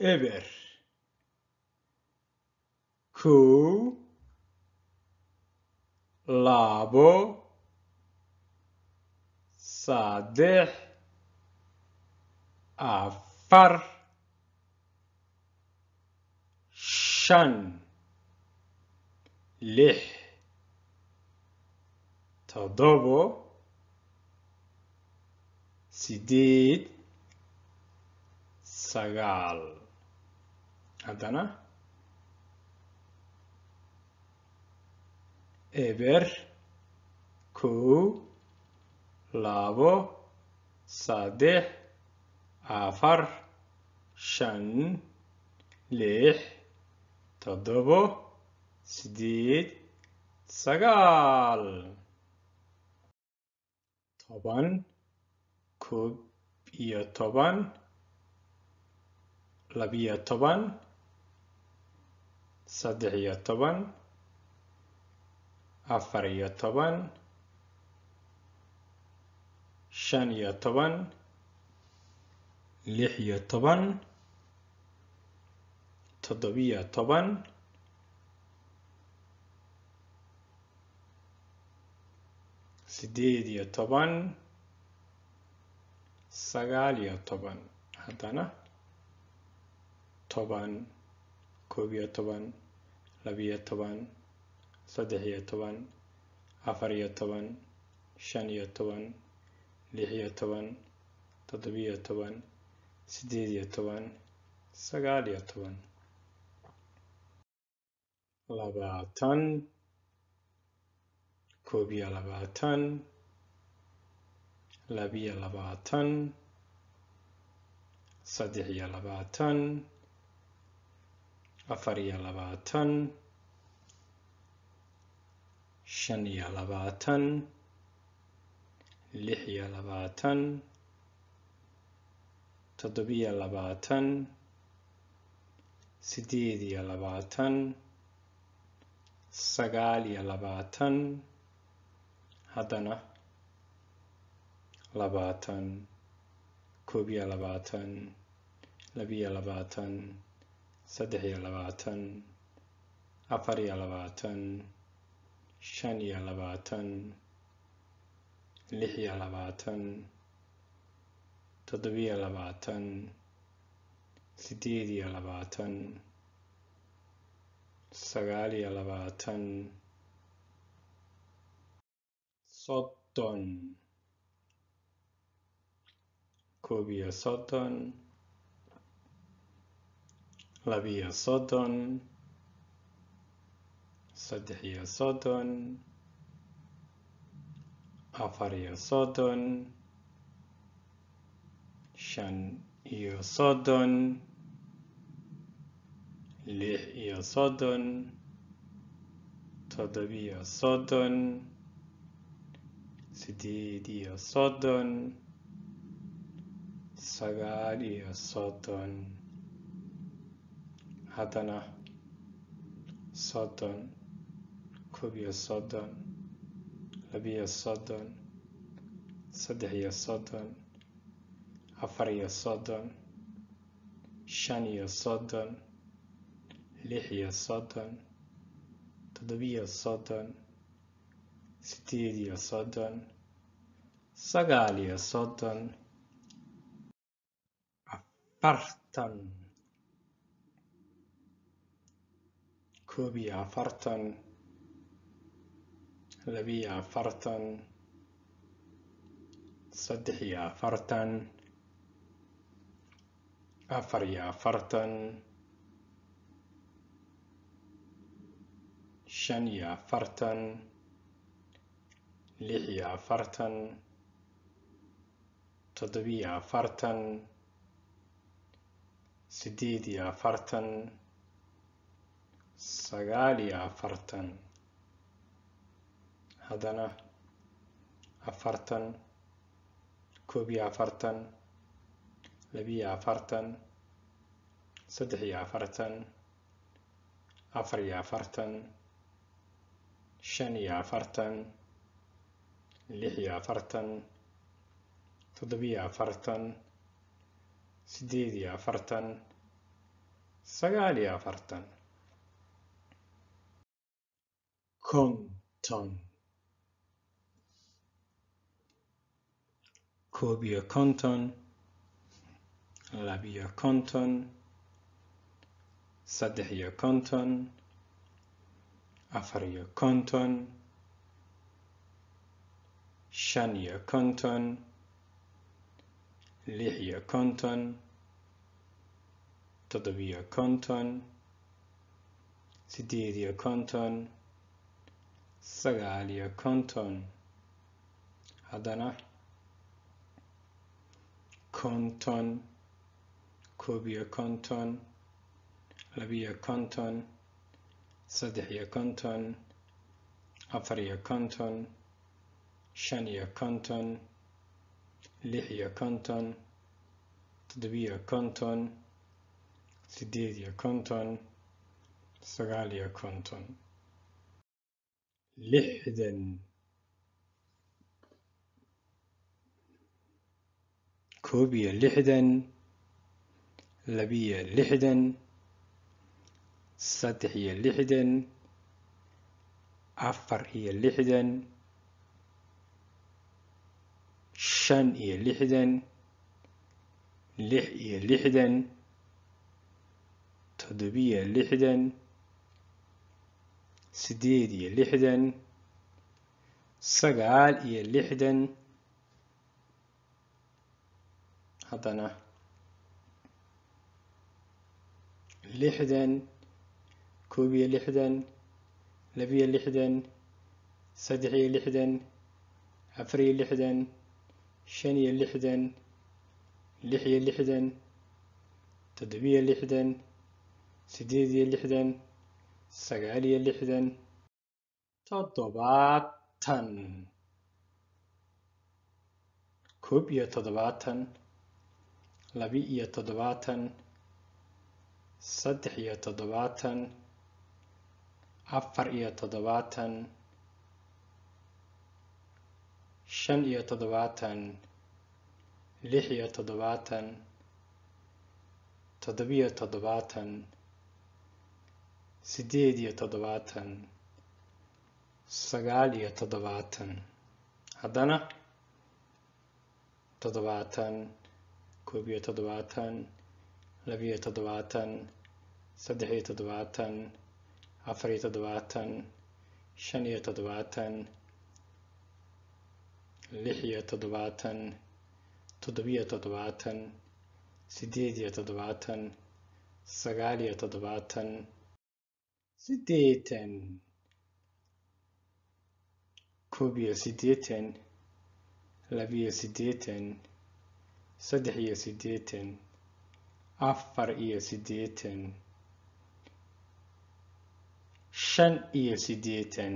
eber, kow, labo, saddex, afar, shan, lix, toddobo, sideed, sagaal. haddana eber, kow, labo, saddex, afar, shan, lix, toddobo, sideed, sagaal. toban, koob iyo toban, labiyo toban, saddex iyo toban, afar iyo toban, shan iyo toban, lix iyo toban, toddobiyo toban, sideed iyo toban, sagaal iyo toban. haddana toban, koob iyo toban, labiyo toban, saddex iyo toban, afar iyo toban, shan iyo toban, lix iyo toban, toddobiyo toban, sideed iyo toban, sagaal iyo toban. labaatan, koob iyo labaatan, labiyo labaatan, saddex iyo labaatan, afar iyo labaatan, shan iyo labaatan, lix iyo labaatan, toddobiyo labaatan, sideed iyo labaatan, sagaal iyo labaatan. haddana labaatan, koob iyo labaatan, labiyo labaatan, saddex iyo labaatan, afar iyo labaatan, shan iyo labaatan, lix iyo labaatan, toddobiyo labaatan, sideed iyo labaatan, sagaal iyo labaatan, soddon, koob iyo soddon, labiyo soddon, saddex iyo soddon, afar iyo soddon, shan iyo soddon, lix iyo soddon, toddobiyo soddon, sideed iyo soddon, sagaal iyo soddon. haddana soddon, koob iyo soddon, labiyo soddon, saddex iyo soddon, afar iyo soddon, shan iyo soddon, lix iyo soddon, toddobiyo soddon, sideed iyo soddon, sagaal iyo soddon. afartan, koob iyo afartan, labiyo afartan, saddex iyo afartan, afar iyo afartan, shan iyo afartan, lix iyo afartan, toddobiyo afartan, sideed iyo afartan, sagaal iyo afartan. haddana afartan, koob iyo afartan, labiyo afartan, saddex iyo afartan, afar iyo afartan, shan iyo afartan, lix iyo afartan, toddobiyo afartan, sideed iyo afartan, sagaal iyo afartan konton koob iyo konton labiyo konton saddex iyo konton afar iyo konton shan iyo konton lix iyo konton toddobiyo konton siddeed iyo konton sagaal iyo konton haddana konton koob iyo konton labiyo konton saddex iyo konton afar iyo konton shan iyo konton lix iyo konton toddobiyo konton siddeed iyo konton sagaal iyo konton lixdan koob iyo lixdan labiyo lixdan saddex iyo lixdan afar iyo lixdan shan iyo lixdan lix iyo lixdan toddobiyo lixdan siddeed iyo lixdan sagaal iyo lixdan haddana lixdan koob iyo lixdan labiyo lixdan saddex iyo lixdan afar iyo lixdan shan iyo lixdan lix iyo lixdan toddobiyo lixdan siddeed iyo lixdan sagaal iyo lixdan toddobaatan koob iyo toddobaatan labi-iyo toddobaatan saddex iyo toddobaatan afar iyo toddobaatan shan iyo toddobaatan lix iyo toddobaatan toddobiyo toddobaatan siddeed iyo toddobaatan sagaal iyo toddobaatan haddana toddobaatan koob iyo toddobaatan labiyo toddobaatan saddex iyo toddobaatan afar iyo toddobaatan shan iyo toddobaatan lix iyo toddobaatan toddobiyo toddobaatan siddeed iyo toddobaatan sagaal iyo toddobaatan siddeetan koob iyo siddeetan labiyo siddeetan saddex iyo siddeetan afar iyo siddeetan shan iyo siddeetan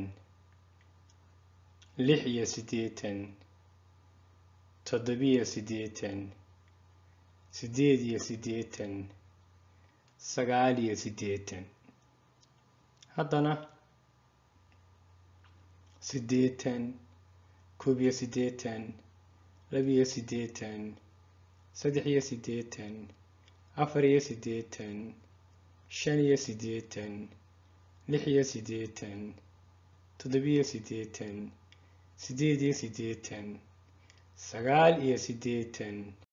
lix iyo siddeetan toddobiyo siddeetan siddeed iyo siddeetan sagaal iyo siddeetan haddana siddeetan koob iyo siddeetan labiyo siddeetan saddex iyo siddeetan afar iyo siddeetan shan iyo siddeetan lix iyo siddeetan toddobiyo siddeetan siddeed iyo siddeetan sagaal iyo siddeetan